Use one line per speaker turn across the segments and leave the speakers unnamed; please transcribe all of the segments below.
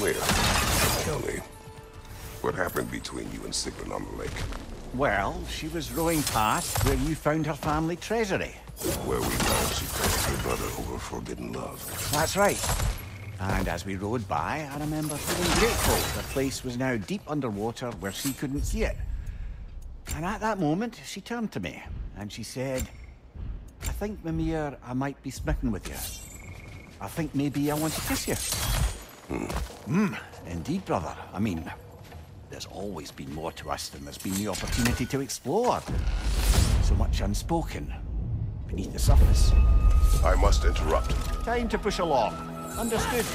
clear. Tell me, what happened between you and Sigrun on the lake?
Well, she was rowing past where you found her family treasury.
Where we found she crossed her brother over forbidden love.
That's right. And as we rowed by, I remember feeling grateful the place was now deep underwater where she couldn't see it. And at that moment, she turned to me, and she said, I think, Mimir, I might be smitten with you. I think maybe I want to kiss you. Indeed, brother. I mean, there's always been more to us than there's been the opportunity to explore. So much unspoken, beneath the surface.
I must interrupt.
Time to push along. Understood.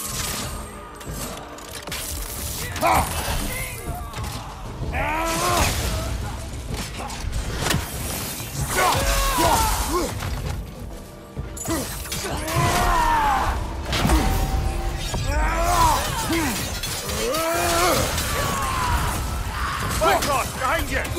Cyclops, behind you!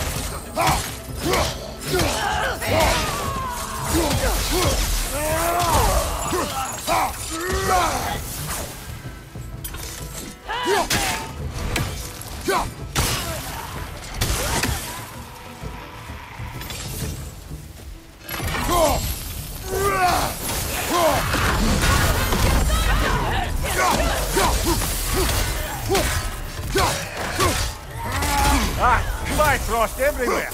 Bifrost everywhere!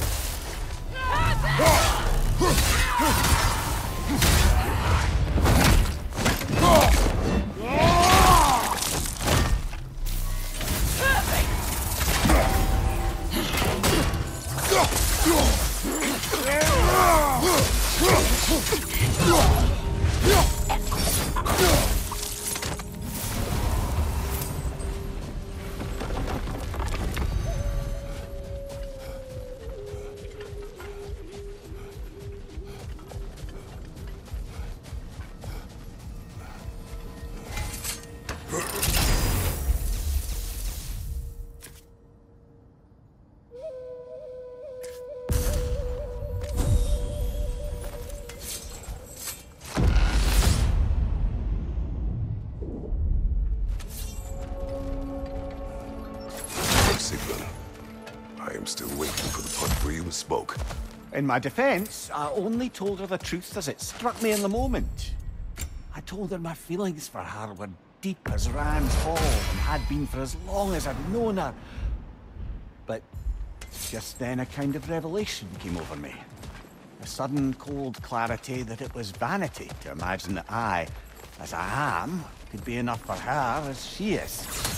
Sigrun, I am still waiting for the part where you spoke.
In my defense, I only told her the truth as it struck me in the moment. I told her my feelings for her were deep as Rand's Hall and had been for as long as I'd known her. But just then a kind of revelation came over me. A sudden cold clarity that it was vanity to imagine that I, as I am, could be enough for her as she is.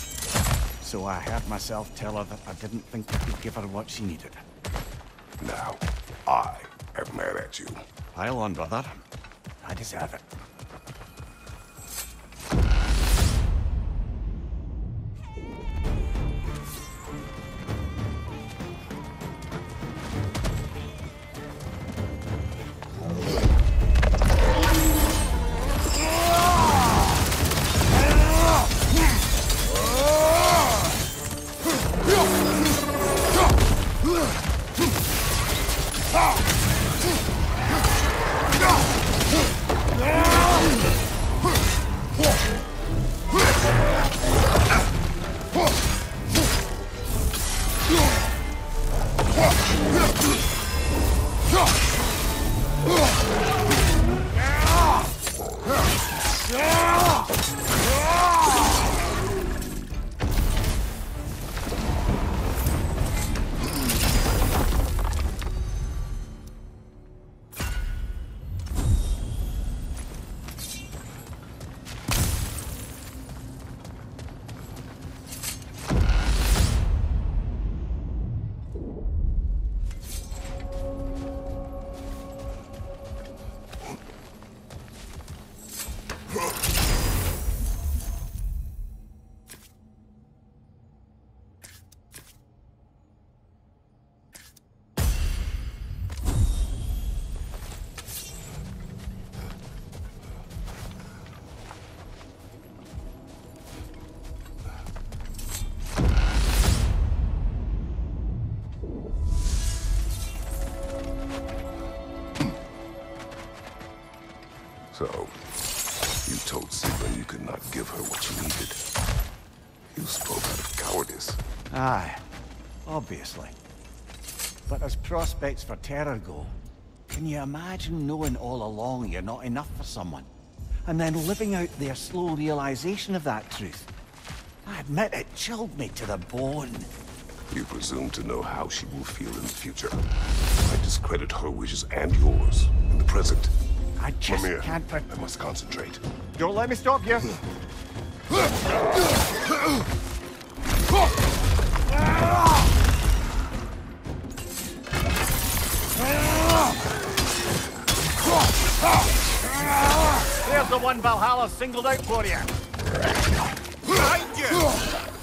So I heard myself tell her that I didn't think I could give her what she needed.
Now, I am mad at you.
Pile on, brother. I deserve it.
So, you told Sigrun you could not give her what she needed. You spoke out of cowardice.
Aye, obviously. But as prospects for terror go, can you imagine knowing all along you're not enough for someone? And then living out their slow realization of that truth? I admit it chilled me to the bone.
You presume to know how she will feel in the future. I discredit her wishes and yours in the present.
I just
Mimir,
can't...
I must concentrate.
Don't let me stop you. There's the one Valhalla singled out for you.
Behind you!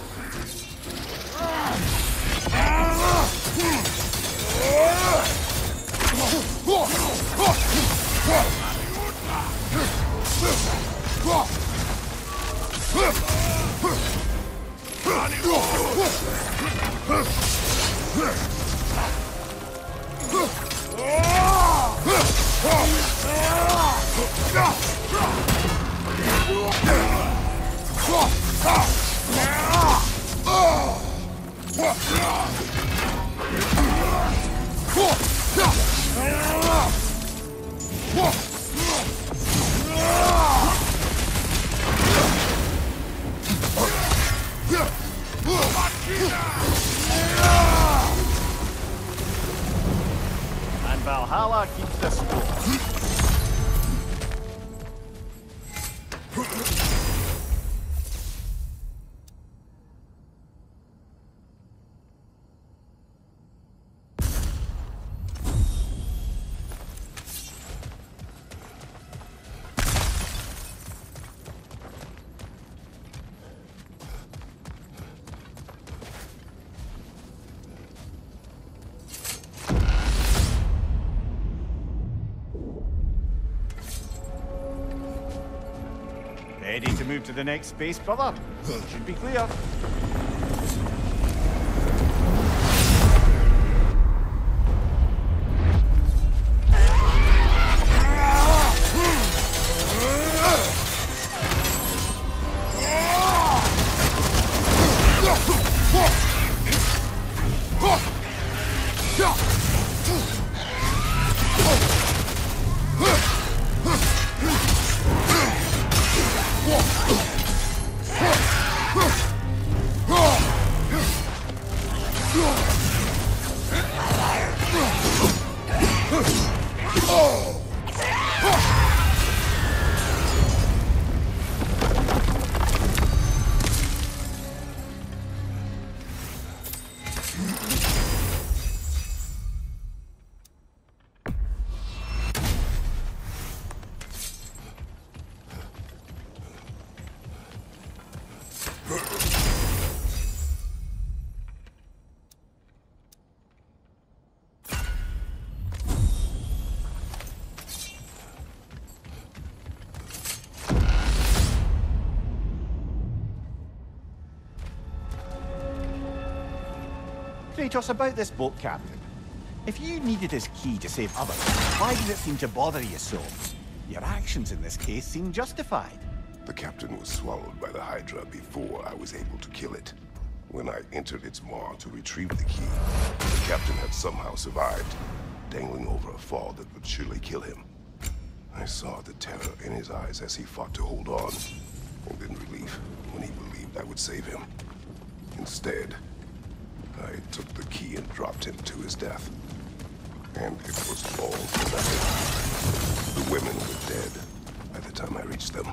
And Valhalla keeps the score. Ready to move to the next space, brother? Should be clear. Kratos, about this boat captain. If you needed his key to save others, why did it seem to bother you so? Your actions in this case seem justified.
The captain was swallowed by the Hydra before I was able to kill it. When I entered its maw to retrieve the key, the captain had somehow survived, dangling over a fall that would surely kill him. I saw the terror in his eyes as he fought to hold on, and then relief when he believed I would save him. Instead, I took the key and dropped him to his death. And it was all for nothing. The women were dead by the time I reached them.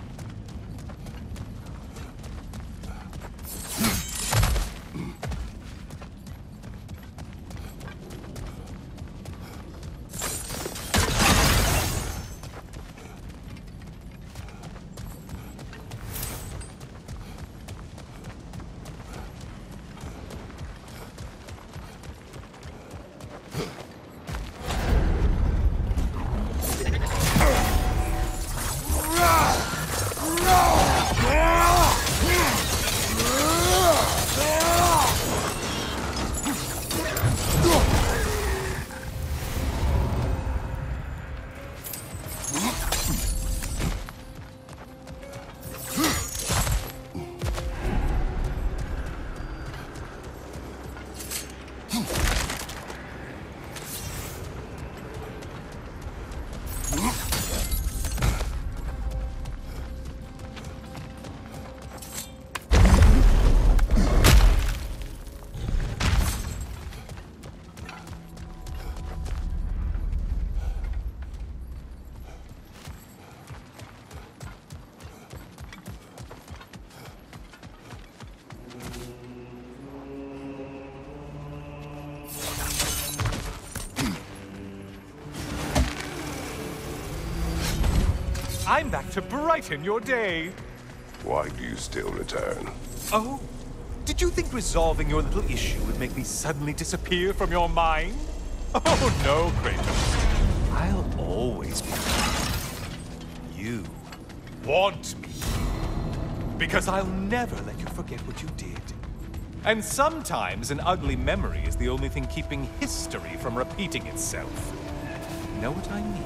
I'm back to brighten your day.
Why do you still return?
Oh? Did you think resolving your little issue would make me suddenly disappear from your mind? Oh no, Kratos. I'll always be with you. You want me. Because I'll never let you forget what you did. And sometimes an ugly memory is the only thing keeping history from repeating itself. You know what I mean?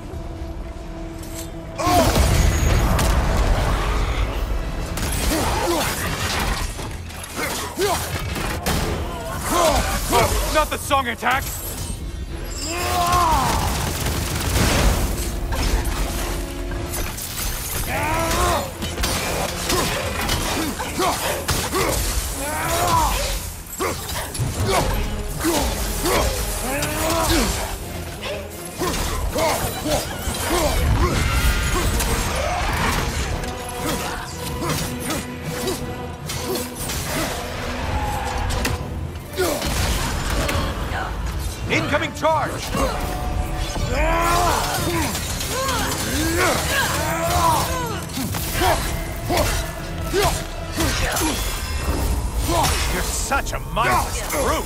Not the song attack! Incoming charge! You're such a mindless brute!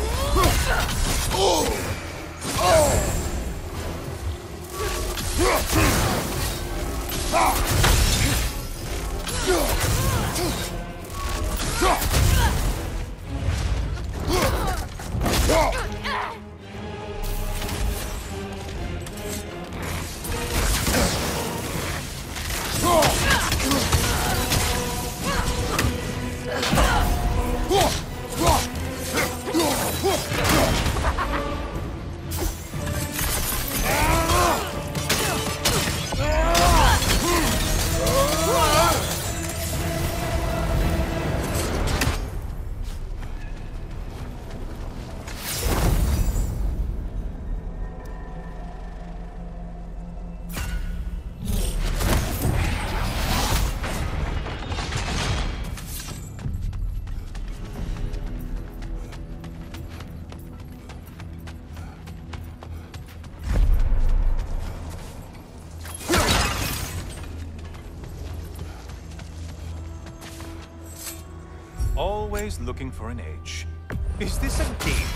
Always looking for an edge. Is this a game to you?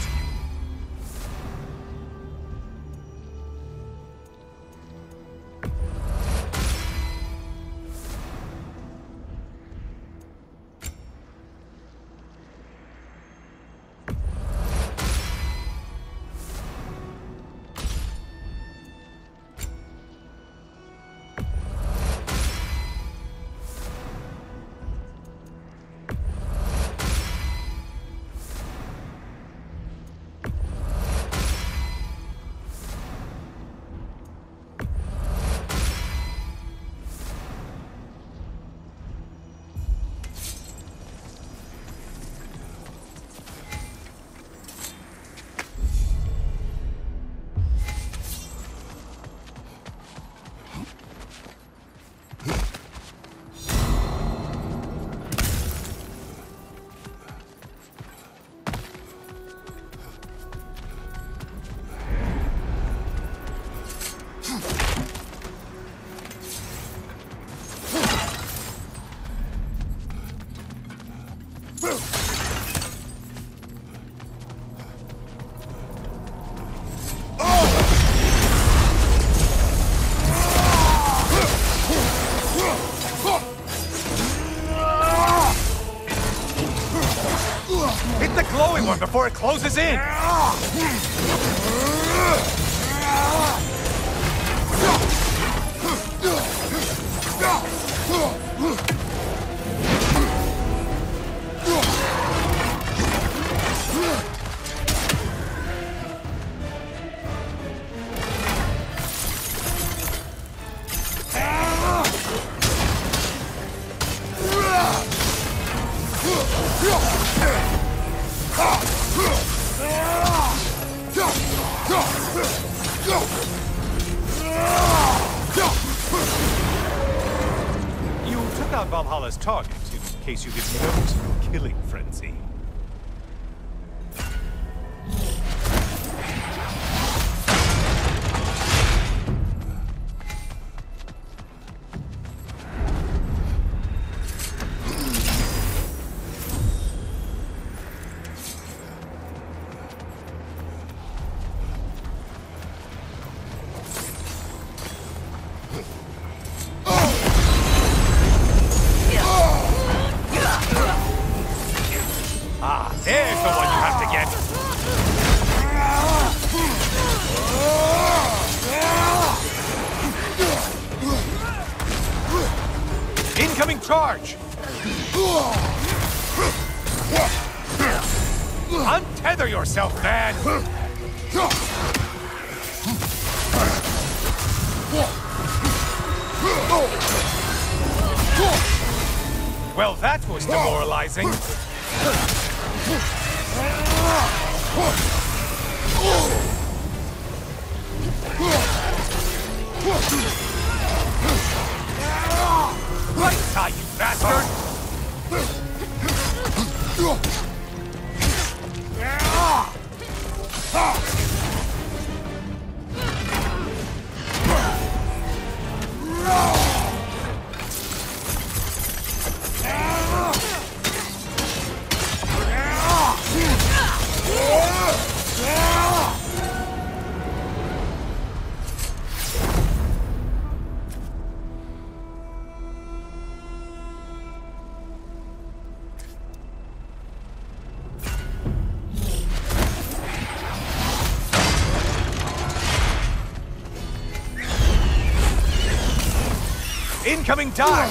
Hit the glowing one before it closes in! You took out Valhalla's target, in case you didn't notice your killing frenzy. charge! Untether yourself, man! Well, that was demoralizing. Right side, you bastard! Incoming dive!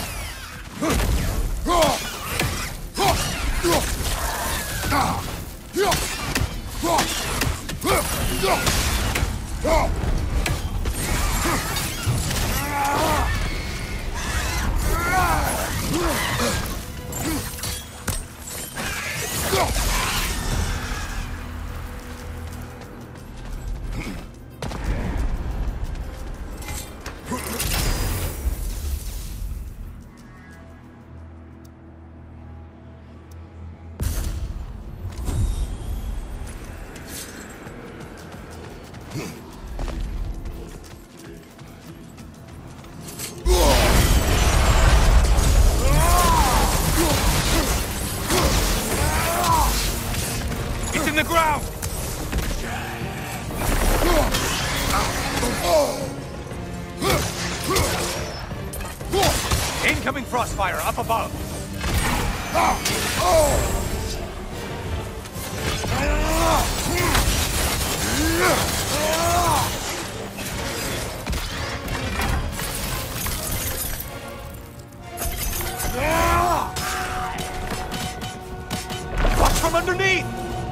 It's in the ground! Incoming Frostfire up above! Watch from underneath!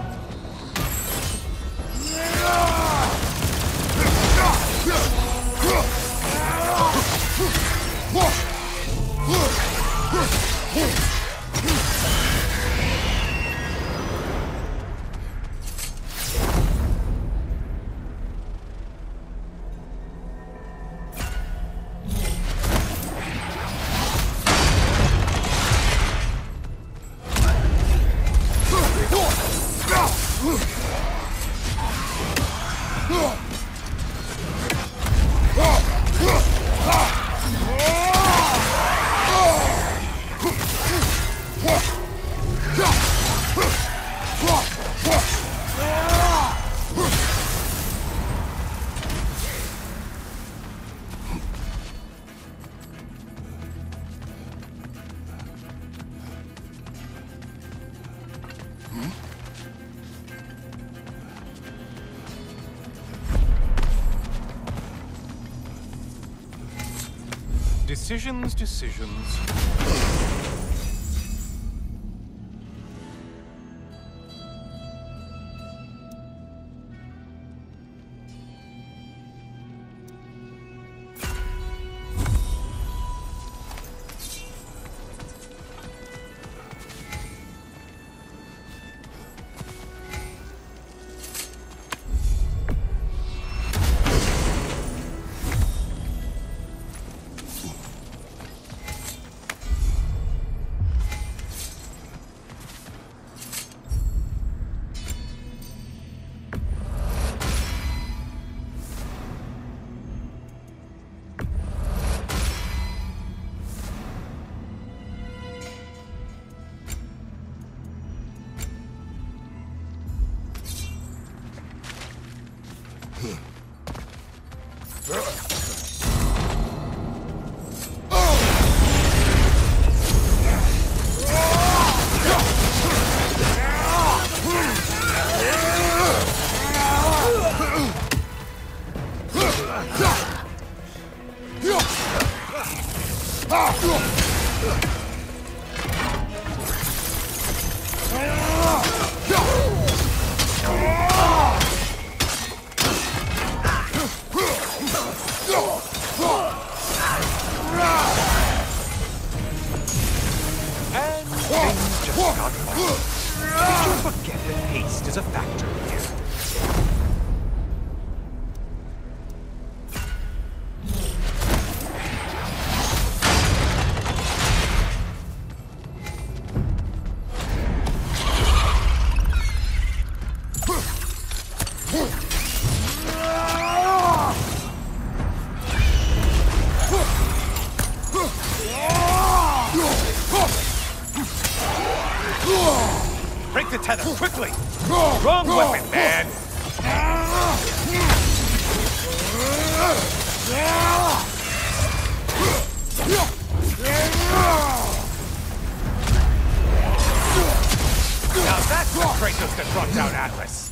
Decisions. Godfather, did you forget that haste is a factor here? Break the tether, quickly! Wrong weapon, man! Now that's what Kratos that brought down Atlas!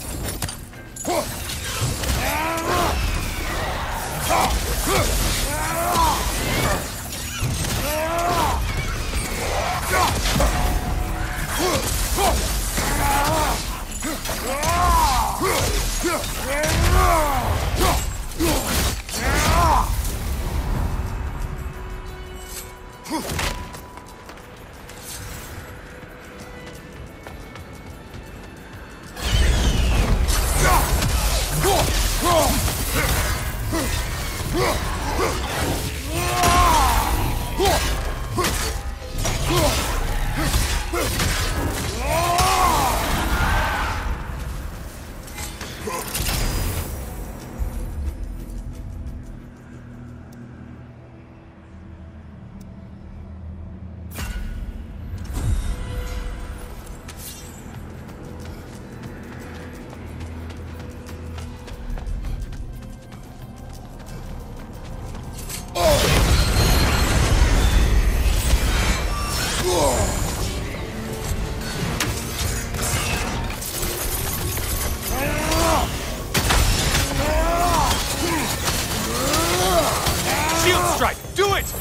Shield strike! Do it!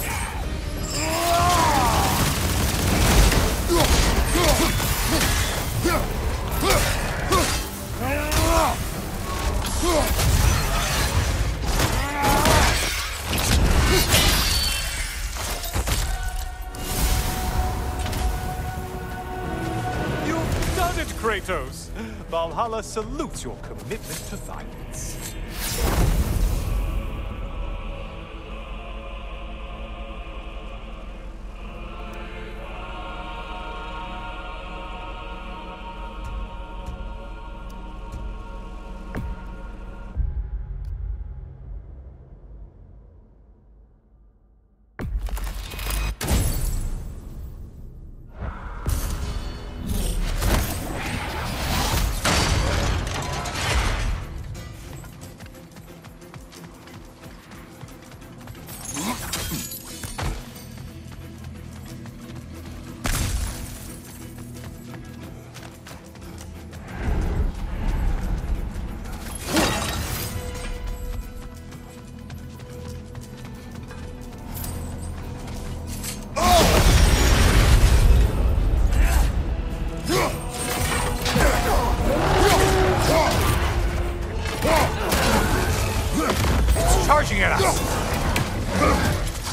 You've done it, Kratos! Valhalla salutes your commitment to violence. Charging at us!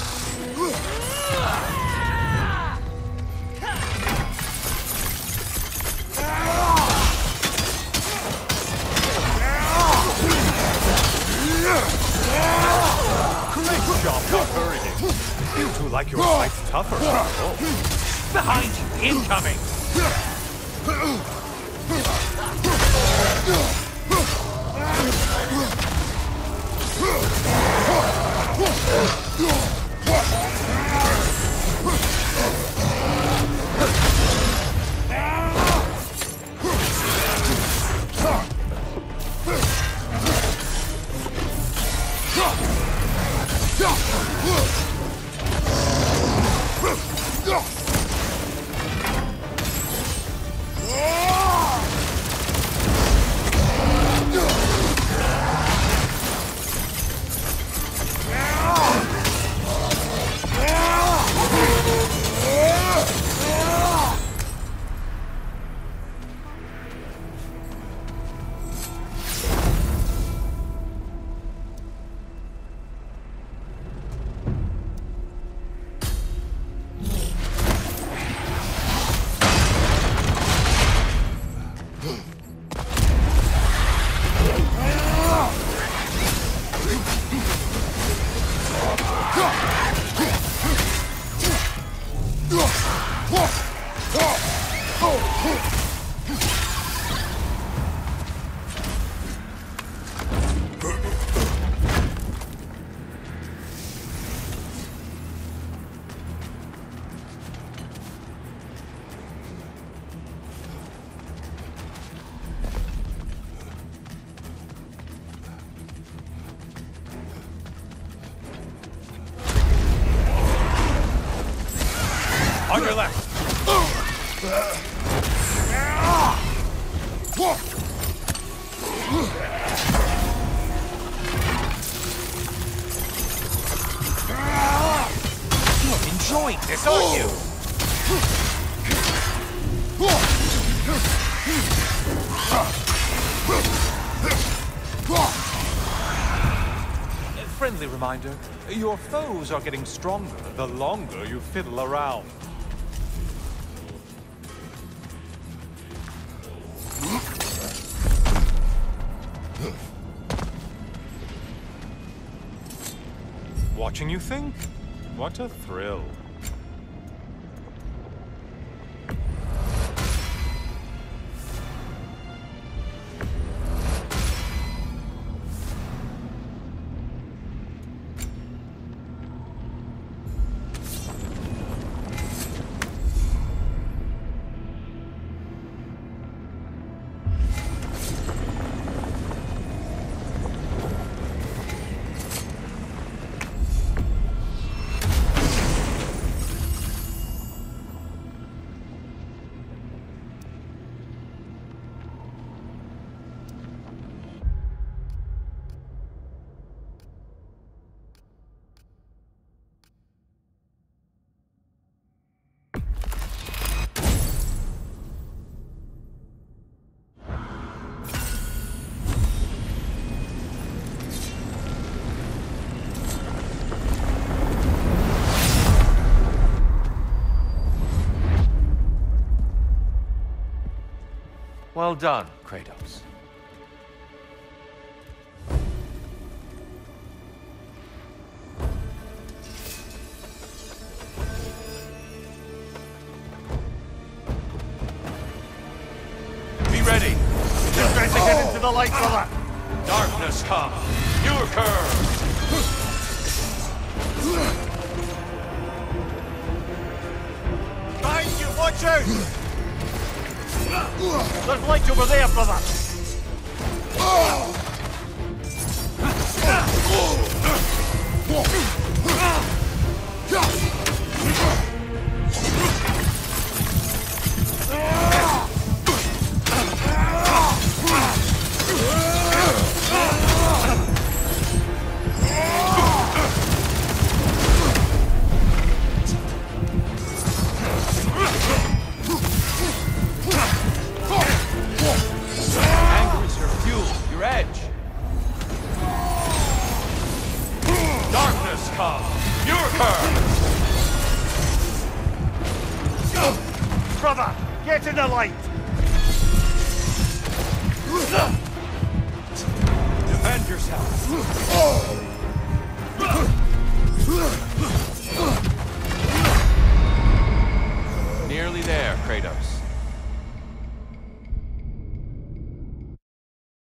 Great job not hurrying it. You two like your fights tougher. Oh. Behind you, incoming! On your left. You're enjoying this, aren't you? A friendly reminder, your foes are getting stronger the longer you fiddle around. Watching you think? What a thrill. Well done, Kratos. Be ready.
Just trying to get into the light, brother.
Darkness come. Your curve.
Behind you, watch out! There's light over there, brother! Brother, get in the light!
Defend yourself! Nearly there, Kratos.